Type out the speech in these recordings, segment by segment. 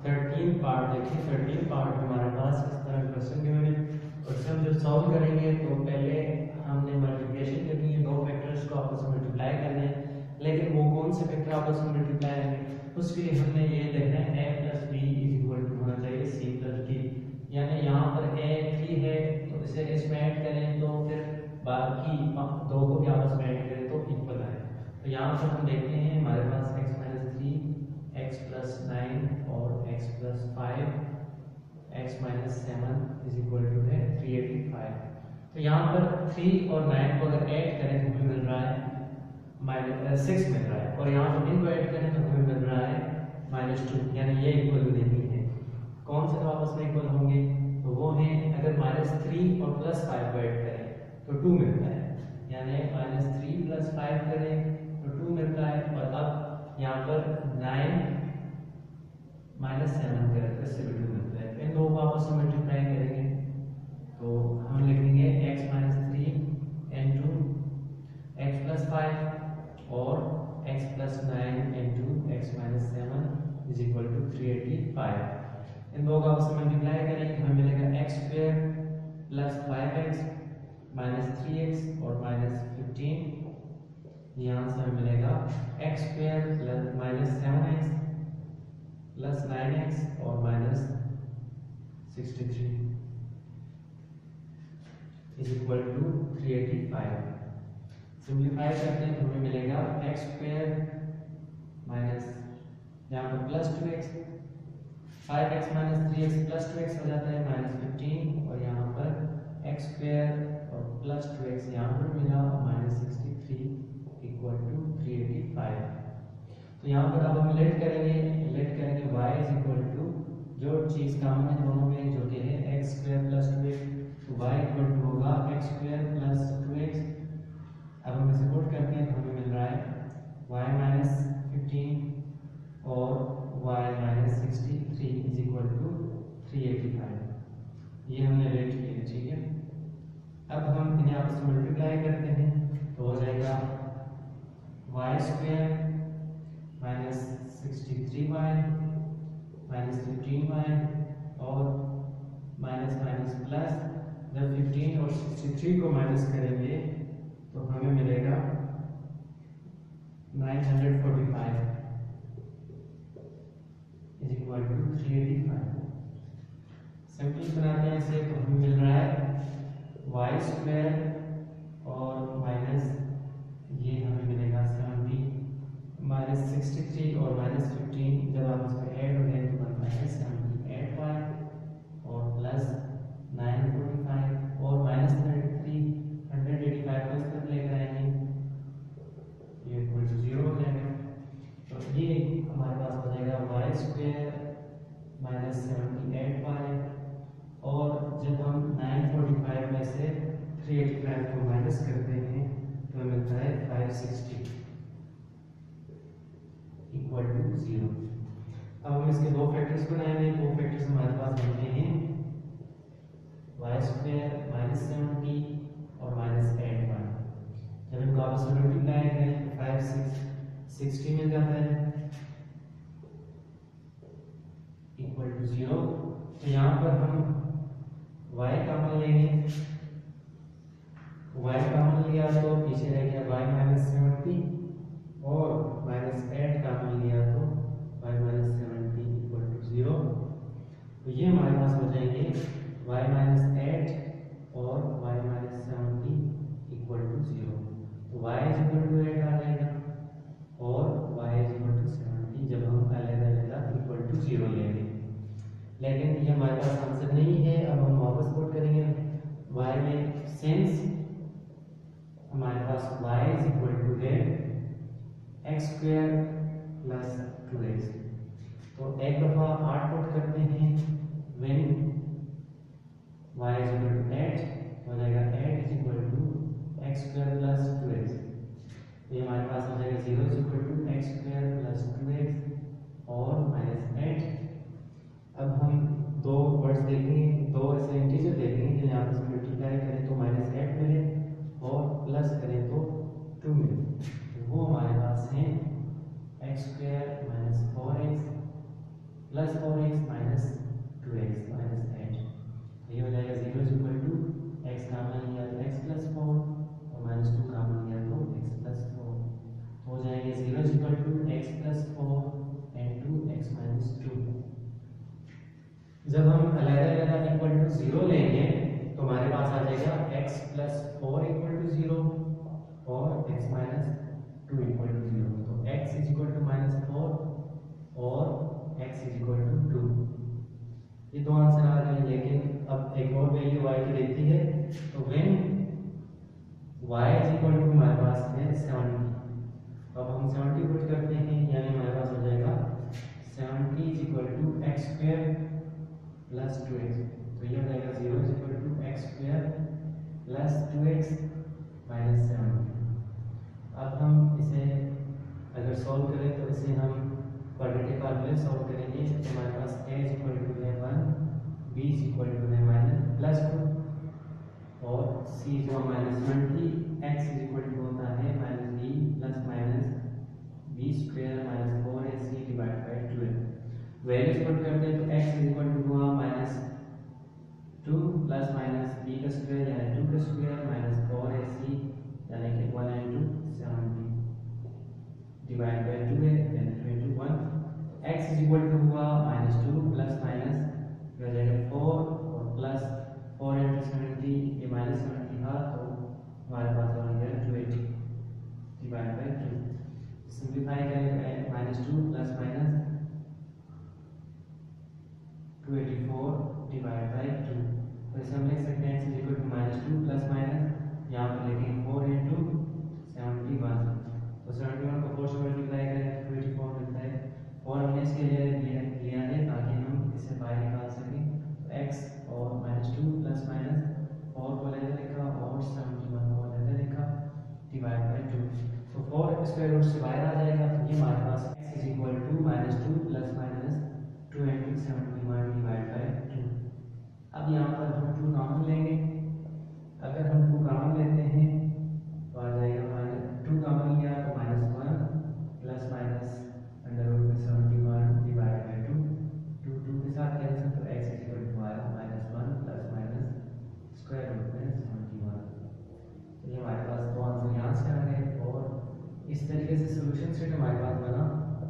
13 part देखिए, 13 part हमारे पास इस तरह क्वेश्चन गिवन है और इसे हम जब सॉल्व करेंगे तो पहले हमने मल्टीप्लिकेशन करनी है, दो फैक्टर्स को आपस में मल्टीप्लाई करने हैं, लेकिन वो कौन से फैक्टर आपस में मल्टीप्लाई होंगे उसके लिए हमने ये देखना है a plus B is equal to होना चाहिए c प्लस d, यानी यहाँ पर a 3 है तो इसे इसमें ऐड करें तो फिर बाकी दो को भी आपस में ऐड करें तो इक्वल आए। तो यहाँ पर हम देखते हैं हमारे पास x माइनस 3 x प्लस 9 और x plus 5 x minus 7 is equal to है 385। तो यहाँ पर 3 और 9 को अगर ऐड करें तो हमें मिल रहा है -6 मिल रहा है, और यहाँ पर इनको ऐड करें तो हमें मिल रहा है -2, यानी ये इक्वल नहीं है। कौन से तो आपस में इक्वल होंगे, तो वो है अगर -3 और +5 को ऐड करें तो 2 मिलता है, यानी -3 + 5 करें तो 2 मिलता है। और अब यहाँ पर 9 - 7 करें तो इससे भी 2 मिलता है। इन दो को आपस में मल्टीप्लाई करेंगे तो हम लिखेंगे x minus 3 into x plus 5 और x plus 9 into x minus 7 is equal to 385। इन दो का आपस में मल्टीप्लाई करेंगे हमें मिलेगा x square plus 5x minus 3x और माइनस 15। यहाँ से हमें मिलेगा x square plus minus 7x plus 9x और minus 63 is equal to 385। Simplify करते हैं तो हमें मिलेगा x स्क्वायर माइनस यहाँ पर plus 2x 5x minus 3x plus 2x हो जाता है -15, और यहाँ पर x स्क्वायर और प्लस 2x यहाँ पर मिला -63 इक्वल टू 385। तो यहाँ पर अब हम लेट करेंगे y इज इक्वल टू जो चीज़ कॉमन है दोनों में जो कि है x स्क्वायर प्लस 2x, तो y इक्वल टू होगा x स्क्वायर प्लस 2x। अब हम इसे पुट करते हैं तो हमें मिल रहा है y माइनस 15 और y minus 63 is equal to 385। ये हमने लेट किया, ठीक है। अब हम इन्हें आपस में मल्टीप्लाई करते हैं तो हो जाएगा y square minus 63y minus 15y और माइनस माइनस प्लस, जब 15 और 63 को माइनस करेंगे तो हमें मिलेगा 945 इज इक्वल टू 385। सिंपल बनाते हैं इसे तो हमें मिल रहा है y स्क्वायर और माइनस ये हमें मिलेगा 70 माइनस 63 और माइनस 15, जब आप इसमें ऐड हो गए तो बनता है 78y और प्लस 945 और माइनस 185 को इस तरफ लेकर आएंगे, ये इक्वल टू 0 हो जाएगा। तो ये हमारे पास हो जाएगा y स्क्वायर माइनस 78y, और जब हम 945 में से 385 को माइनस करते हैं तो हमें मिलता है 560 इक्वल टू 0। अब हम इसके दो फैक्टर्स बनाएंगे, दो फैक्टर्स हमारे पास बनते हैं y स्क्वायर माइनस 70 और माइनस 8y। जब इनको आपस में मल्टीप्लाई करें तो 5 60 मिल जाता है इक्वल टू 0। तो यहाँ पर हम y कॉमन लेंगे, y कॉमन लिया तो पीछे रह गया y माइनस 70 और माइनस 8 कॉमन लिया तो y माइनस 70 इक्वल टू 0। तो ये हमारे पास हो जाएंगे y माइनस 8 और y माइनस 70 इक्वल टू 0। तो y इज इक्वल टू 8 आ जाएगा और y इज इक्वल टू 70 जब हम अलग-अलग इक्वल टू 0 लेंगे, लेकिन ये हमारे पास आंसर नहीं है। अब हम वापस पुट करेंगे y में, सिंस हमारे पास y इज इक्वल टू है x स्क्वायर प्लस 2x, तो एक दफा 8 पुट करते हैं, when y is equal to 8 हो जाएगा 8 is equal to x square plus 2x। तो ये हमारे पास हो जाएगा 0 is equal to x square plus 2x और माइनस 8। अब हम दो वर्ड्स देखेंगे, दो ऐसे इंटीजर देखेंगे जो यहाँ पर मल्टीप्लाई करें तो -8 मिले और प्लस करें तो 2 मिले, तो वो हमारे पास है x square minus 4x plus 4x two x plus four into x minus two. जब हम अलग-अलग इक्वल टू जीरो लेंगे तो हमारे पास आ जाएगा x plus four equal to zero और x minus two equal to zero. तो x is equal to minus four और x is equal to two. ये दो आंसर आ गए, लेकिन अब एक और वैल्यू y की देती है। तो when y is equal to हमारे पास है 70। अब हम 70 पुट करते हैं, यानी हमारे पास हो जाएगा 70 is equal to x square plus 2x। तो ये हो जाएगा 0 is equal to x square plus 2x minus 70। अब हम इसे अगर सॉल्व करें तो इसे हम क्वाड्रेटिक फॉर्मूले सॉल्व करेंगे। तो हमारे पास a इज इक्वल टू है 1, b इज इक्वल टू है माइनस प्लस 2 और c जो minus 20, x is equal to होता है minus b plus minus b square minus 4ac divide by 12। Values put करते हैं तो x इज इक्वल टू हुआ माइनस 2 प्लस माइनस b का स्क्वायर यानी 2 का स्क्वायर माइनस 4ac यानी कि 1 into 70 डिवाइड बाय 2 है यानी 21। x इज इक्वल टू हुआ माइनस 2 प्लस माइनस हो जाएगा 4 और प्लस 4 into 70, ये माइनस 70 था तो हमारे पास आ गया 280 डिवाइड बाय 2। सिंप्लीफाई करें तो minus 2 plus minus 284 divide by 2। तो इसे हम लिख सकते हैं x is equal to minus 2 plus minus यहाँ पर लिखेंगे 4 into 71। तो 71 को 4 से मल्टीप्लाई करें तो 284 मिलता है। और हमने इसके लिए लिया है ताकि हम इसे बाहर निकाल सकें। तो x और माइनस 2 प्लस माइनस 4 को लेकर लिखा और 71 को लेकर लिखा डिवाइड बाय 2। तो 4 स्क्वायर रूट से बाहर आ जाएगा। तो ये हमारे पास x is equal to minus 2 plus minus 2 into 71 divide by 2। अब यहाँ पर हम 2 कॉमन लेंगे। अगर हम 2 कॉमन लेते हैं तो आ जाएगा माइनस 2 कॉमन लिया तो minus 1 plus minus under root में 71 डिवाइड बाय 2। 2 के साथ कैंसिल तो x इज इक्वल टू आया minus 1 plus minus square root में 71। तो ये हमारे पास दो आंसर यहाँ से आ गए और इस तरीके से सॉल्यूशन सेट हमारे पास बना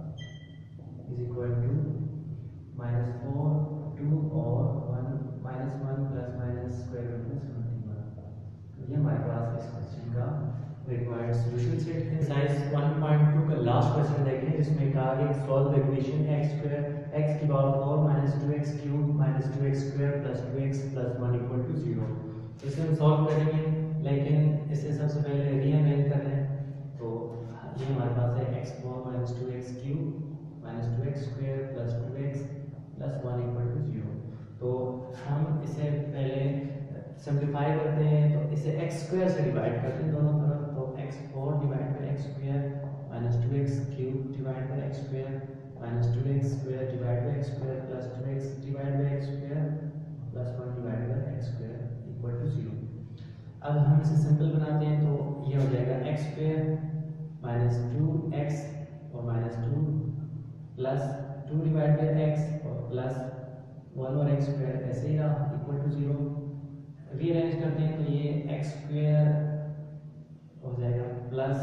इज इक्वल टू माइनस 4 2 और 1 minus 1 plus minus square root में 71। तो ये हमारे पास इस क्वेश्चन का रिक्वायर्ड सॉल्यूशन सेट है। एक्सरसाइज 1.2 का लास्ट क्वेश्चन देखें जिसमें कहा गया solve the equation x square x की power 4 minus 2x cube minus 2x square plus 2x plus 1 equal to 0। तो इसे हम सॉल्व करेंगे, लेकिन इसे सबसे पहले रीअरेंज कर लें। तो ये हमारे पास है x4 minus 2x cube minus 2x square plus 2x plus 1 equal to 0। तो हम इसे पहले सिंप्लीफाई करते हैं तो इसे x स्क्वायर से डिवाइड करते हैं दोनों तरफ। तो x4 divide by x square minus 2x cube divide by x square minus 2x square divide by x square plus 2x divide by x square plus 1 divide by x square equal to 0। अब हम इसे simple बनाते हैं तो ये हो जाएगा x square minus 2x और minus 2 plus 2 divide by x और प्लस 1 और x स्क्वायर ऐसे ही रहा इक्वल टू 0। रीअरेंज करते हैं तो ये x स्क्वायर हो जाएगा प्लस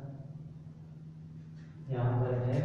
यहाँ पर है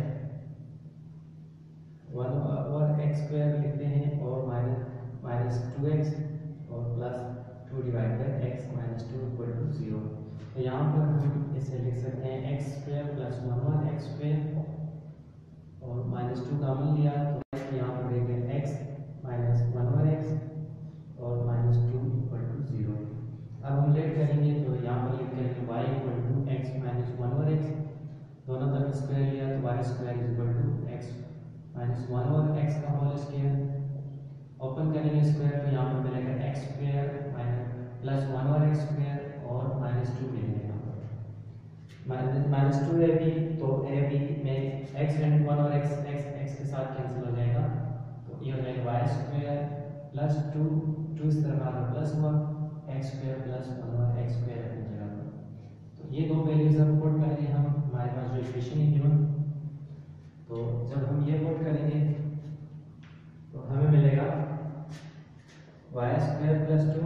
1 और x स्क्वायर लिखते हैं और माइनस 2x और plus 2 divide by x minus 2 equal to 0। तो यहाँ पर हम इसे लिख सकते हैं x स्क्वायर प्लस 1 और x स्क्वायर और माइनस 2 कॉमन लिया तो यहाँ पर देखें x माइनस 1 और x और माइनस 2 इक्वल टू 0। अब हम लेट करेंगे तो यहाँ पर लिख करेंगे y equal to x minus 1 और x, दोनों तरफ स्क्वायर लिया तो y square is equal to x minus 1 और x का होल स्क्वायर। ओपन करेंगे स्क्वायर तो यहाँ पर मिलेगा x स्क्वायर माइनस प्लस 1 और x स्क्वायर और माइनस 2 मिलेगा। माइनस 2 है भी तो ए बी में x एंड 1 और x के साथ कैंसिल हो जाएगा। तो ये हो जाएगा y स्क्वायर प्लस 2 इस तरफ आकर प्लस हुआ x स्क्वायर प्लस 1 और x स्क्वायर अपनी जगह पर। तो ये दो वैल्यूज हम पुट करेंगे हम हमारे पास जो इक्वेशन है गिवन। तो जब हम ये पुट करेंगे तो हमें मिलेगा y स्क्वायर प्लस 2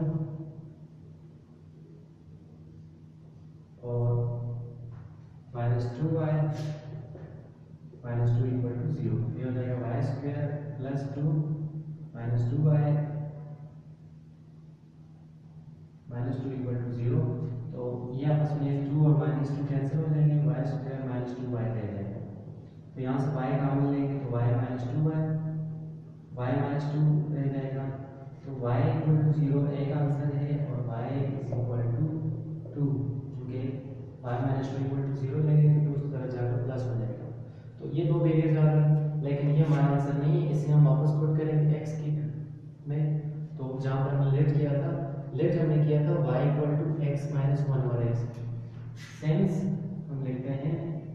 और minus 2y minus two equal to zero. ये हो जाएगा y square plus two minus two y minus two equal to zero. तो ये आपस में टू और माइनस टू कैंसिल हो जाएंगे, y square minus two y रह जाएगा। तो यहाँ से वाई कॉमन लेंगे तो y minus two y minus two रह जाएगा। तो वाई इक्वल टू जीरो एक आंसर है और y is equal to two, क्योंकि y minus two equal to zero लेंगे तो उस तरह जाकर प्लस हो जाएगा। तो ये दो वेरिएबल्स आ रहे हैं, लेकिन ये हमारा आंसर नहीं है, इसे हम वापस पुट करेंगे एक्स की में। तो जहाँ पर हमने लेट किया था, लेट हमने किया था y equal to x minus one और x, सेंस हम लिखते हैं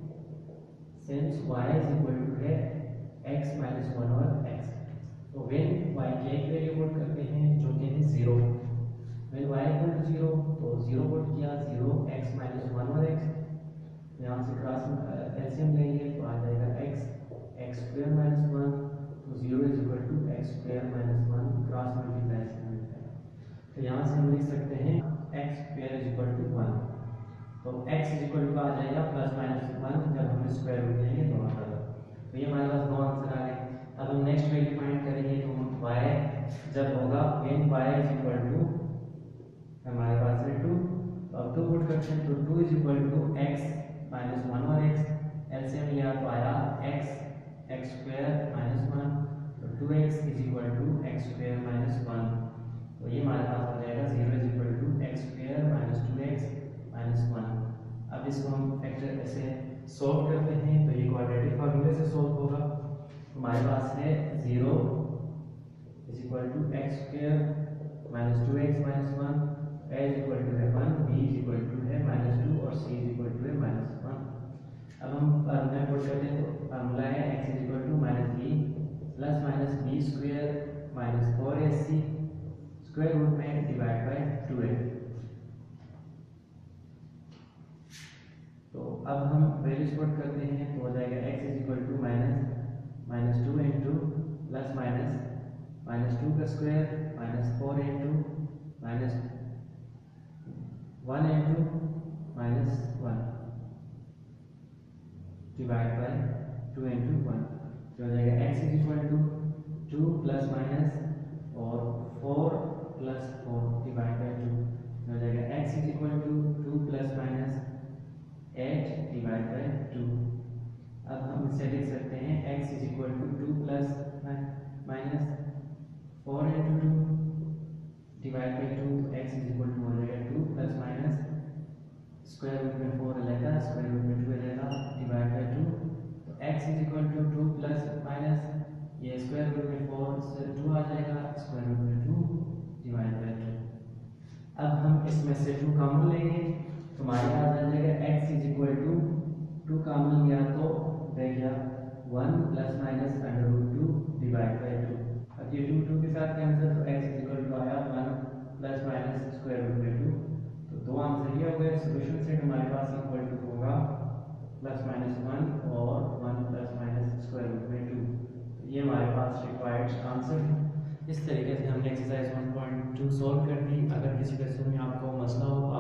since y is equal to है x माइनस वन और x। तो व्हेन y की एक वैल्यू पुट करते हैं जो कि है zero, when y equal to zero तो जीरो पुट किया, जीरो x माइनस वन और x, यहाँ से क्रॉस एलसीएम लेंगे तो आ जाएगा x स्क्वायर माइनस वन, तो zero is equal to x square minus one, cross multiply से मिलता है। तो यहाँ से हम लिख सकते हैं x square is equal to one. तो एक्स इज इक्वल टू आ जाएगा प्लस माइनस वन, जब हम स्क्वायर रूट लेंगे दोनों तरफ। तो ये हमारे पास दो आंसर आ गए। अब हम नेक्स्ट वैल्यू फाइंड करेंगे, तो हम y जब होगा when y is equal to, हमारे पास है टू, तो अब टू पुट करते हैं तो two is equal to x minus one और एक्स, एलसीएम लिया तो आया एक्स स्क्वायर माइनस वन, तो two x is equal to x square minus one. तो ये हमारे पास हो जाएगा zero is equal to x square minus two x minus one. अब इसको हम फैक्टर ऐसे सॉल्व करते हैं तो ये क्वाड्रेटिक फॉर्मूले से सॉल्व होगा। तो हमारे पास है zero is equal to x square minus two x minus one, A is equal to है one, B is equal to है माइनस टू और सी इज इक्वल टू है माइनस वन। अब हम फार्मूला पुट करते हैं तो फार्मूला है x is equal to minus B plus minus B square minus four A C square root में डिवाइड बाय टू है। तो अब हम वैल्यूज पुट करते हैं तो हो जाएगा x is equal to minus two into plus minus two का square minus four into minus one into minus one divide by two into one, जो हो जाएगा x is equal to two plus minus और four plus four divide by two, हो जाएगा x is equal to two plus minus eight divide by two. अब हम इसे लिख सकते हैं x is equal to two plus minus four into two divide by two, तो x इज इक्वल टू हो जाएगा two plus minus square root में फोर रहेगा, स्क्वायर रूट में टू रहेगा डिवाइड बाय टू, तो x is equal to two plus minus ये square root में फोर से टू आ जाएगा, स्क्वायर रूट में टू डिवाइड बाय टू। अब हम इसमें से टू कॉमन लेंगे तो हमारे पास आ जाएगा x is equal to two common लिया तो रह गया one plus minus under root two divide by two. अब ये टू के साथ कैंसिल तो x इज इक्वल टू आया one plus minus square root में टू। तो दो आंसर ये हो गए। सोल्यूशन सेट हमारे पास इक्वल टू होगा प्लस माइनस वन और one plus minus square root में टू। ये हमारे पास रिक्वायर्ड आंसर है। इस तरीके से हमने एक्सरसाइज 1.2 सॉल्व कर दी। अगर किसी क्वेश्चन में आपको मसला हो